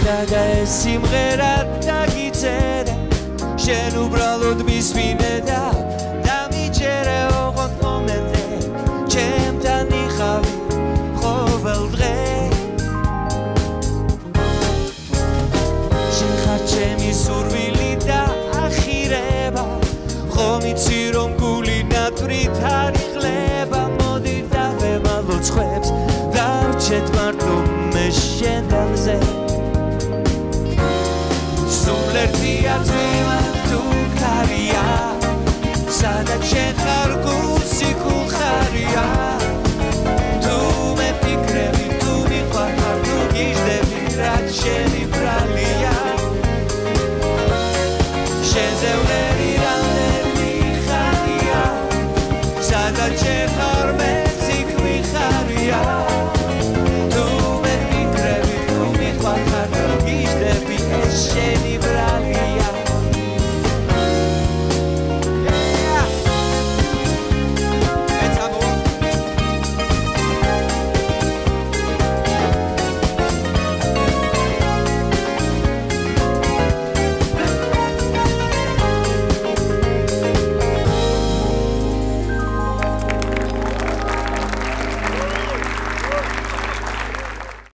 და ეს სიმღერა დაგიწერე შენ უბრალოდ მისვინე და დამიჯერე ოღონდ მომენტე ჩემთან იხავი ყოველ დღე შენ ხარ ჩემი სურვილი და ახირება ხომ იცი რომ გული ნათვრით არ იღლება მოდი დავემალო ცხებს დავჩეთ მარტო მე შენთანზე სულ ერთია თვლა თუ ქარია სადაც შენ